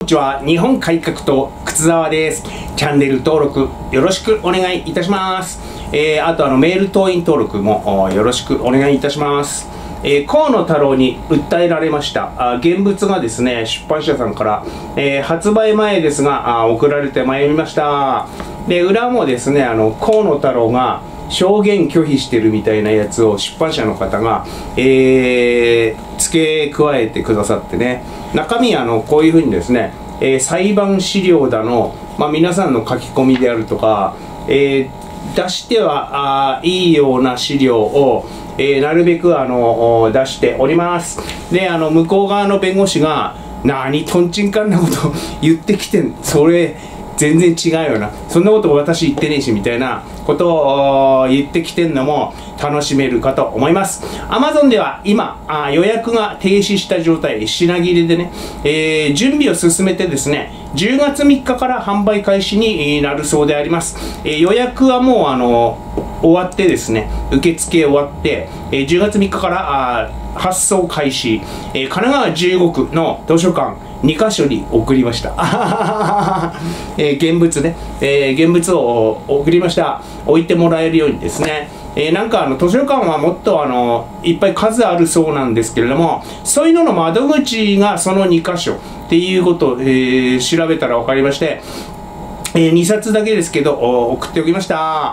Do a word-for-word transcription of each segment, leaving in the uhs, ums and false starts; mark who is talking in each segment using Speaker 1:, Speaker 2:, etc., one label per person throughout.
Speaker 1: こんにちは、日本改革党靴沢です。チャンネル登録よろしくお願いいたします。えー、あとあのメール党員登録もよろしくお願いいたします。えー、河野太郎に訴えられましたあ現物がですね、出版社さんから、えー、発売前ですがあ送られてまいりました。で、裏もですね、あの河野太郎が証言拒否してるみたいなやつを出版社の方が、えー、付け加えてくださってね、中身はあのこういうふうにですね、えー、裁判資料だの、まあ、皆さんの書き込みであるとか、えー、出してはあいいような資料を、えー、なるべくあの出しております。で、あの向こう側の弁護士が何とんちんかんなこと言ってきてん、それ全然違うよな、そんなこと私言ってねえしみたいなことを言ってきてんのも楽しめるかと思います。 Amazon では今あ予約が停止した状態、品切れでね、えー、準備を進めてですね、じゅうがつみっかから販売開始になるそうであります。えー、予約はもうあの終わってですね、受付終わって、えー、じゅうがつみっかからあ発送開始、えー、神奈川じゅうごくの図書館にかしょに送りました。えー、現物ね、えー、現物を送りました。置いてもらえるようにですね。えー、なんかあの図書館はもっとあのいっぱい数あるそうなんですけれども、そういうのの窓口がそのにかしょっていうことを、えー、調べたら分かりまして、えー、にさつだけですけど送っておきました。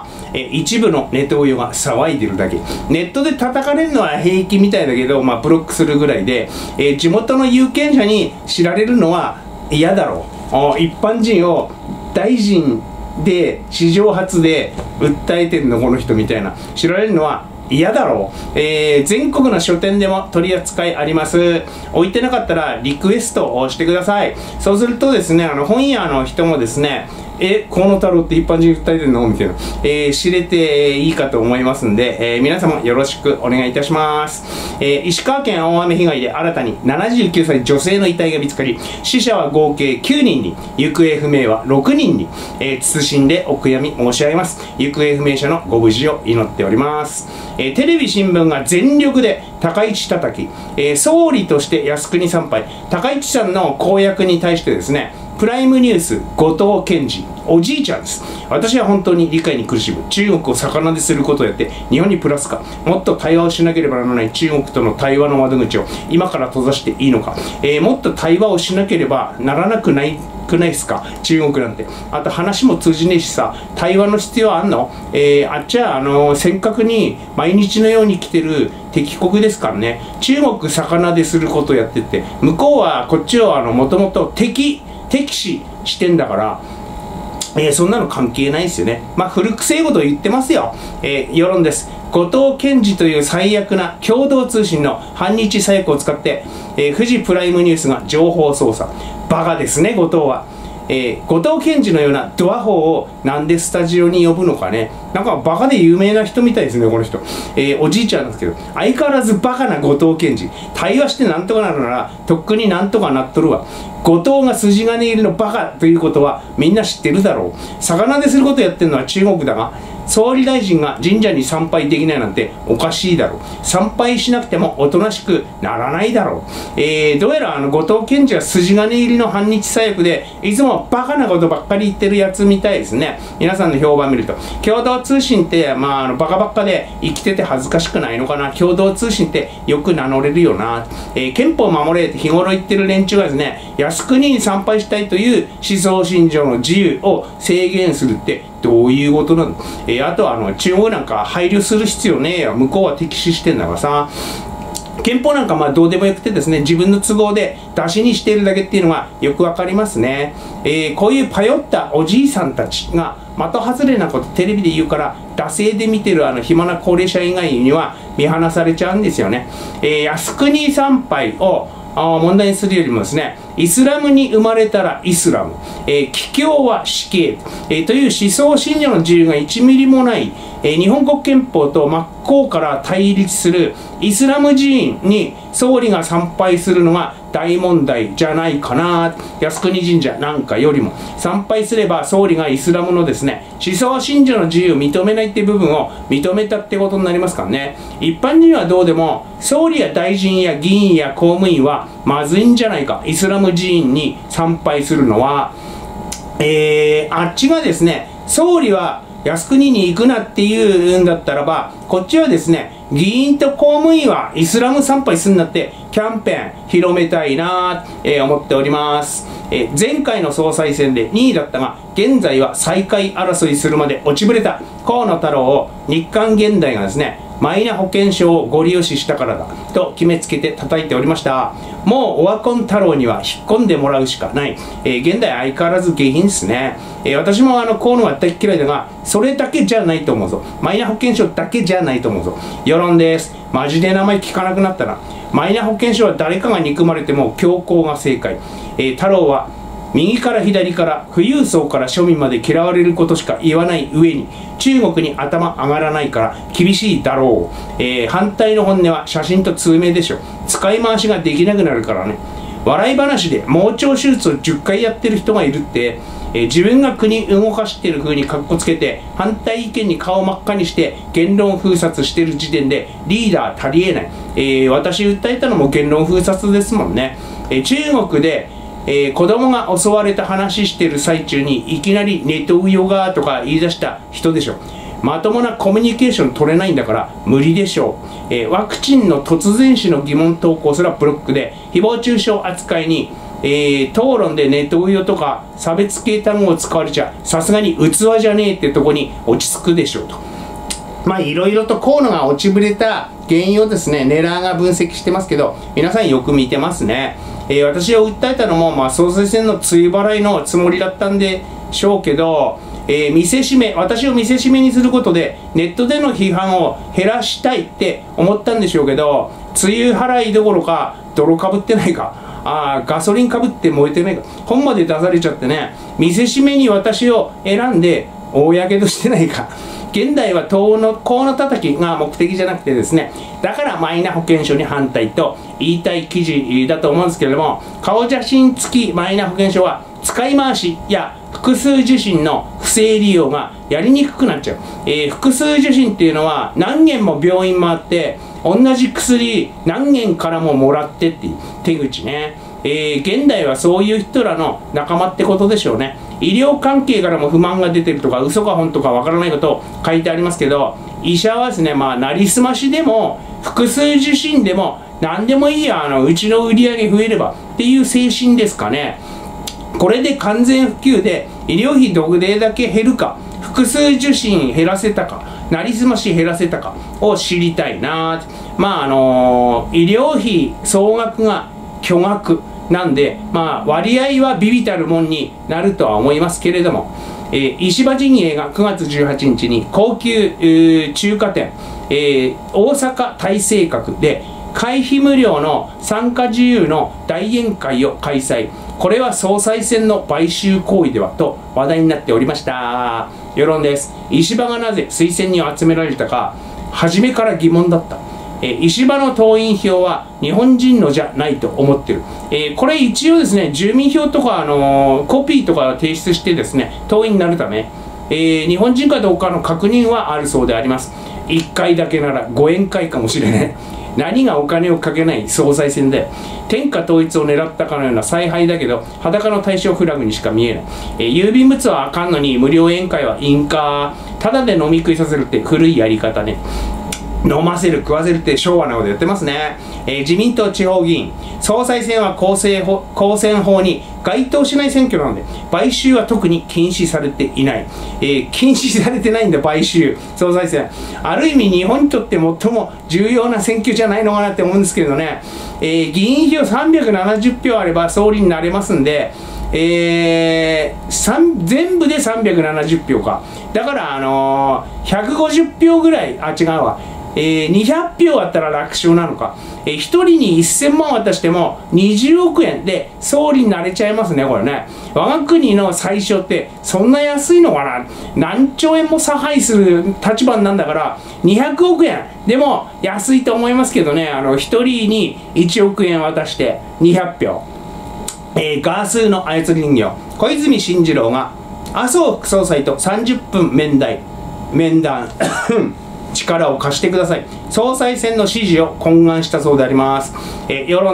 Speaker 1: えー、一部のネトウヨが騒いでるだけ。ネットで叩かれるのは平気みたいだけど、まあ、ブロックするぐらいで、えー、地元の有権者に知られるのは嫌だろう。一般人を大臣で史上初で訴えてるのこの人みたいな知られるのは嫌だろう。えー、全国の書店でも取り扱いあります。置いてなかったらリクエストをしてください。そうするとですね、あの本屋の人もですね、え、河野太郎って一般人訴えてるのみたいな、えー、知れていいかと思いますんで、えー、皆様よろしくお願いいたします。えー、石川県大雨被害で新たにななじゅうきゅうさい女性の遺体が見つかり、死者は合計きゅうにんに、行方不明はろくにんに、えー、謹んでお悔やみ申し上げます。行方不明者のご無事を祈っております。えー、テレビ新聞が全力で高市叩き、えー、総理として靖国参拝、高市さんの公約に対してですね、プライムニュース後藤健二おじいちゃんです。私は本当に理解に苦しむ。中国を逆なですることをやって日本にプラスか、もっと対話をしなければならない中国との対話の窓口を今から閉ざしていいのか、えー、もっと対話をしなければならなくないくないですか、中国なんて。あと話も通じねえしさ、対話の必要あんの？えー、あっちはあのー、尖閣に毎日のように来てる敵国ですからね。中国逆ですることをやってて、向こうはこっちをあのもともと敵敵視してんだから、えー、そんなの関係ないですよね。まあ古くせえこと言ってますよ。えー、世論です。後藤健二という最悪な共同通信の反日左翼を使って、えー、富士プライムニュースが情報操作。バカですね、後藤は。えー、後藤健二のようなドアホをなんでスタジオに呼ぶのかね。なんかバカで有名な人みたいですね、この人。えー、おじいちゃんなんですけど、相変わらずバカな後藤健二。対話してなんとかなるなら、とっくになんとかなっとるわ。後藤が筋金入りのバカということはみんな知ってるだろう。逆なですることやってるのは中国だが、総理大臣が神社に参拝できないなんておかしいだろう。参拝しなくてもおとなしくならないだろう。えー、どうやらあの後藤健二は筋金入りの反日左翼で、いつもバカなことばっかり言ってるやつみたいですね。皆さんの評判見ると。共同通信って、まあ、あのバカばっかで生きてて恥ずかしくないのかな。共同通信ってよく名乗れるよな。えー、憲法を守れって日頃言ってる連中がですね、靖国に参拝したいという思想信条の自由を制限するってどういうことなの？えー、あとはあの中国なんか配慮する必要ねえよ。向こうは敵視してんだからさ。憲法なんかまあどうでもよくてですね、自分の都合で出しにしているだけっていうのがよくわかりますね。えー、こういうパヨったおじいさんたちが的外れなことテレビで言うから、惰性で見てるあの暇な高齢者以外には見放されちゃうんですよね。えー、靖国参拝を問題にするよりもですね、イスラムに生まれたらイスラム、えー、帰教は死刑、えー、という思想信条の自由がいちミリもない、えー、日本国憲法と真っ向から対立するイスラム寺院に総理が参拝するのが大問題じゃないかな。靖国神社なんかよりも参拝すれば総理がイスラムのですね、思想信条の自由を認めないっていう部分を認めたってことになりますからね。一般人はどうでも総理や大臣や議員や公務員はまずいんじゃないか、イスラムム寺院に参拝するのは、えー、あっちがですね、総理は靖国に行くなっていうんだったらば、こっちはですね、議員と公務員はイスラム参拝するんだってキャンペーン広めたいなと、えー、思っております。えー、前回の総裁選でにいだったが、現在は最下位争いするまで落ちぶれた河野太郎を日刊現代がですね、マイナ保険証をご利用ししたからだと決めつけて叩いておりました。もうオワコン太郎には引っ込んでもらうしかない。えー、現代相変わらず下品ですね。えー、私もあの河野は大嫌いだが、それだけじゃないと思うぞ。マイナ保険証だけじゃないと思うぞ。世論です。マジで名前聞かなくなったな。マイナ保険証は誰かが憎まれても強行が正解。えー、太郎は右から左から富裕層から庶民まで嫌われることしか言わない上に、中国に頭上がらないから厳しいだろう。えー、反対の本音は写真と通名でしょ。使い回しができなくなるからね。笑い話で盲腸手術をじゅっかいやってる人がいるって、えー、自分が国動かしてる風にかっこつけて反対意見に顔真っ赤にして言論封殺してる時点でリーダー足りえない。えー、私訴えたのも言論封殺ですもんね。えー、中国でえー、子供が襲われた話してる最中にいきなりネトウヨガとか言い出した人でしょ。まともなコミュニケーション取れないんだから無理でしょう。えー、ワクチンの突然死の疑問投稿すらブロックで誹謗中傷扱いに、えー、討論でネトウヨとか差別系単語を使われちゃさすがに器じゃねえってとこに落ち着くでしょうと。まあいろいろと河野が落ちぶれた原因をですね、ネラーが分析してますけど、皆さんよく見てますね。えー、私を訴えたのも、まあ、総裁選の梅雨払いのつもりだったんでしょうけど、えー、見せしめ、私を見せしめにすることでネットでの批判を減らしたいって思ったんでしょうけど、梅雨払いどころか泥かぶってないか、あガソリンかぶって燃えてないか、本まで出されちゃってね、見せしめに私を選んで大やけどしてないか。現代は党の河野叩きが目的じゃなくてですね、だからマイナ保険証に反対と言いたい記事だと思うんですけれども、顔写真付きマイナ保険証は使い回しや複数受診の不正利用がやりにくくなっちゃう。えー、複数受診っていうのは何軒も病院回って同じ薬何軒からももらってっていう手口ね。えー、現代はそういう人らの仲間ってことでしょうね。医療関係からも不満が出てるとか嘘か本とかわからないことを書いてありますけど、医者はですね、まあなりすましでも複数受診でも何でもいいや、あのうちの売り上げ増えればっていう精神ですかね。これで完全普及で医療費どれだけ減るか、複数受診減らせたか、なりすまし減らせたかを知りたいな。まああのー、医療費総額が巨額なんで、まあ、割合は微々たるもんになるとは思いますけれども、えー、石破陣営がくがつじゅうはちにちに高級、えー、中華店、えー、大阪大成閣で会費無料の参加自由の大宴会を開催。これは総裁選の買収行為ではと話題になっておりました。世論です。石破がなぜ推薦に集められたか、初めから疑問だった。えー、石破の党員票は日本人のじゃないと思ってる。えー、これ一応ですね、住民票とか、あのー、コピーとか提出してですね、党員になるため、えー、日本人かどうかの確認はあるそうであります。いっかいだけならご宴会かもしれない。何がお金をかけない総裁選で天下統一を狙ったかのような采配だけど、裸の対象フラグにしか見えない。えー、郵便物はあかんのに無料宴会はいいんか。ただで飲み食いさせるって古いやり方ね。飲ませる食わせるって昭和なことやってますね。えー、自民党地方議員総裁選は公正法公選法に該当しない選挙なので買収は特に禁止されていない。えー、禁止されてないんだ買収総裁選。ある意味日本にとって最も重要な選挙じゃないのかなって思うんですけどね。えー、議員票さんびゃくななじゅうひょうあれば総理になれますんで、えー、全部でさんびゃくななじゅうひょうか。だからあのー、ひゃくごじゅうひょうぐらい、あ違うわ、えー、にひゃくひょうあったら楽勝なのか。えー、ひとりにせんまん渡してもにじゅうおくえんで総理になれちゃいますね、これね。我が国の最小ってそんな安いのかな。何兆円も差配する立場なんだからにひゃくおくえんでも安いと思いますけどね。あのひとりにいちおくえん渡してにひゃくひょう。えー、ガースーの操り人形小泉進次郎が麻生副総裁とさんじゅっぷん面談面談力を貸してください。総裁選の支持を懇願したそうであります。えー、世論です。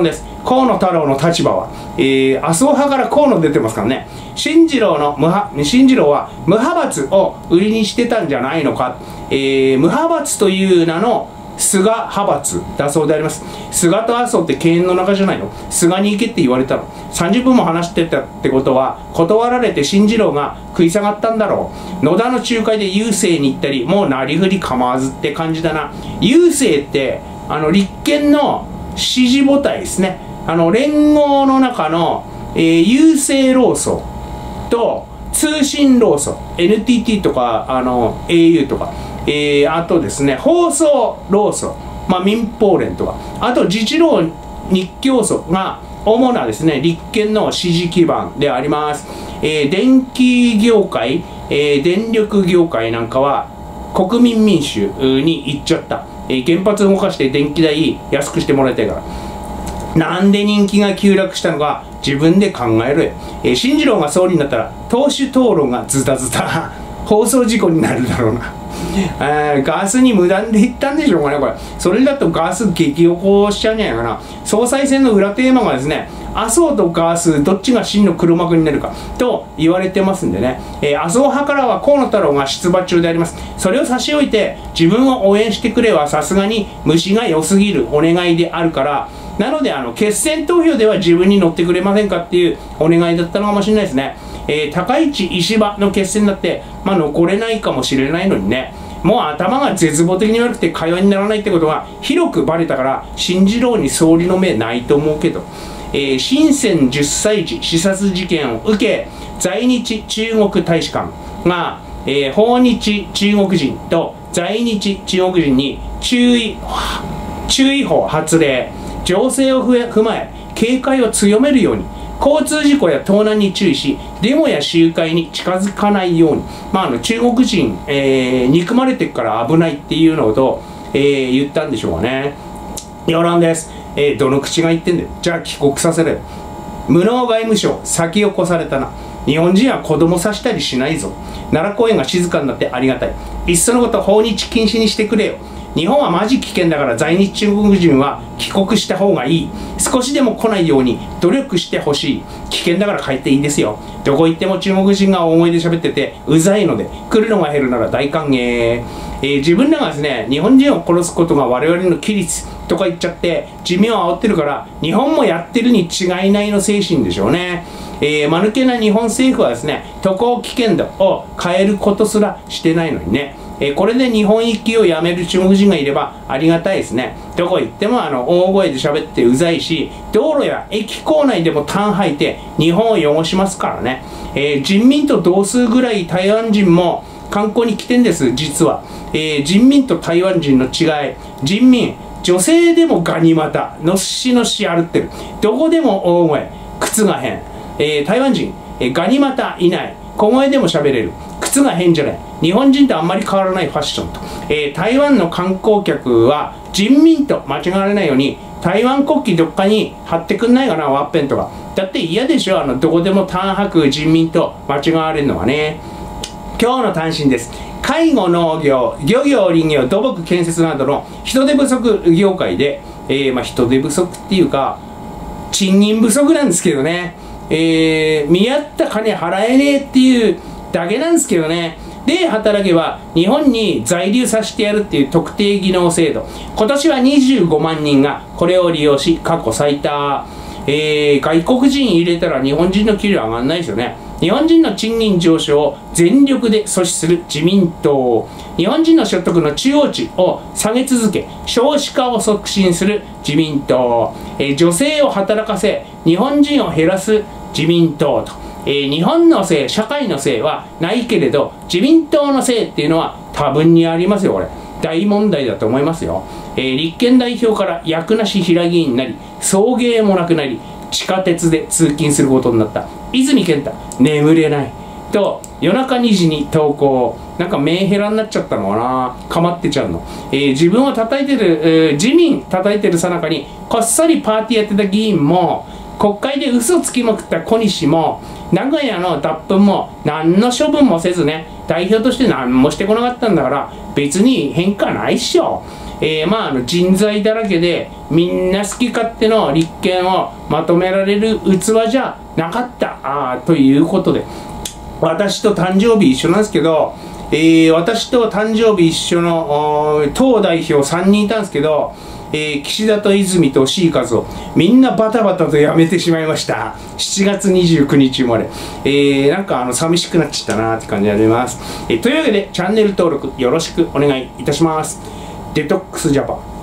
Speaker 1: 河野太郎の立場は、えー、麻生派から河野出てますからね。進次郎の無派、進次郎は無派閥を売りにしてたんじゃないのか。えー、無派閥という名の菅派閥だそうであります。菅と麻生って犬猿の中じゃないの？菅に行けって言われたの。さんじゅっぷんも話してたってことは、断られて進次郎が食い下がったんだろう。野田の仲介で郵政に行ったり、もうなりふり構わずって感じだな。郵政って、あの、立憲の支持母体ですね。あの、連合の中の、えー、郵政労組と通信労組、エヌティーティー とか、あの、エーユー とか、えー、あとですね、放送労組、まあ、民放連とか、あと自治労日教組が主なですね、立憲の支持基盤であります。えー、電気業界、えー、電力業界なんかは国民民主に行っちゃった。えー、原発動かして電気代安くしてもらいたいから。なんで人気が急落したのか自分で考えろよ。えー、進次郎が総理になったら党首討論がズタズタ放送事故になるだろうな。えー、ガスに無断で行ったんでしょうかね、これ。それだとガス激起こしちゃうんじゃないかな。総裁選の裏テーマがですね、麻生とガス、どっちが真の黒幕になるかと言われてますんでね、えー、麻生派からは河野太郎が出馬中であります。それを差し置いて、自分を応援してくれはさすがに虫が良すぎるお願いであるから、なので、あの、決選投票では自分に乗ってくれませんかっていうお願いだったのかもしれないですね。えー、高市石破の決戦だって、まあ、残れないかもしれないのにね、もう頭が絶望的に悪くて会話にならないってことが広くバレたから、進次郎に総理の目ないと思うけど、えー、深センじゅっさい児刺殺事件を受け、在日中国大使館が、えー、訪日中国人と在日中国人に注意、注意報発令、情勢を踏まえ警戒を強めるように、交通事故や盗難に注意し、デモや集会に近づかないように、まあ、あの中国人、えー、憎まれてるから危ないっていうのと、えー、言ったんでしょうかね。余談です。えー、どの口が言ってんだよ。じゃあ帰国させろよ。無能外務省、先を越されたな。日本人は子供さしたりしないぞ。奈良公園が静かになってありがたい。いっそのこと訪日禁止にしてくれよ。日本はマジ危険だから在日中国人は帰国した方がいい。少しでも来ないように努力してほしい。危険だから帰っていいですよ。どこ行っても中国人が大声で喋っててうざいので、来るのが減るなら大歓迎。えー、自分らがですね、日本人を殺すことが我々の規律とか言っちゃって地味を煽ってるから、日本もやってるに違いないの精神でしょうね。えー、間抜けな日本政府はですね、渡航危険度を変えることすらしてないのにね。えー、これで日本行きをやめる中国人がいればありがたいですね。どこ行ってもあの大声で喋ってうざいし、道路や駅構内でも痰吐いて日本を汚しますからね。えー、人民と同数ぐらい台湾人も観光に来てんです、実は。えー、人民と台湾人の違い。人民、女性でもガニ股、のっしのし歩ってる。どこでも大声、靴が変。えー、台湾人、えー、ガニ股いない。小声でも喋れる。靴が変じゃない。日本人とあんまり変わらないファッションと。えー、台湾の観光客は人民と間違われないように、台湾国旗どっかに貼ってくんないかな、ワッペンとか。だって嫌でしょ、あの、どこでも痰吐く人民と間違われるのはね。今日の単身です。介護、農業、漁業、林業、土木、建設などの人手不足業界で、えー、まあ人手不足っていうか、賃金不足なんですけどね。えー、見合った金払えねえっていうだけなんですけどね。で、働けば日本に在留させてやるっていう特定技能制度。今年はにじゅうごまんにんがこれを利用し、過去最多。えー、外国人入れたら日本人の給料上がんないですよね。日本人の賃金上昇を全力で阻止する自民党。日本人の所得の中央値を下げ続け、少子化を促進する自民党。えー、女性を働かせ、日本人を減らす自民党と。えー、日本のせい、社会のせいはないけれど、自民党のせいっていうのは多分にありますよ、これ。大問題だと思いますよ。えー、立憲代表から役なし平議員になり、送迎もなくなり、地下鉄で通勤することになった泉健太、眠れないと夜中にじに投稿。なんかメンヘラになっちゃったのかな、かまってちゃうの。えー、自分を叩いてる、えー、自民叩いてるさなかにこっそりパーティーやってた議員も、国会で嘘つきまくった小西も、名古屋の脱粉も何の処分もせずね、代表として何もしてこなかったんだから別に変化ないっしょ。 えー、まああの人材だらけでみんな好き勝手の立憲をまとめられる器じゃなかったあということで、私と誕生日一緒なんですけど、えー、私と誕生日一緒の党代表さんにんいたんですけど、えー、岸田と泉と石井和夫、みんなバタバタと辞めてしまいました。しちがつにじゅうくにち生まれ。えー、なんかあの寂しくなっちゃったなって感じであります。えー、というわけでチャンネル登録よろしくお願いいたします。デトックスジャパン。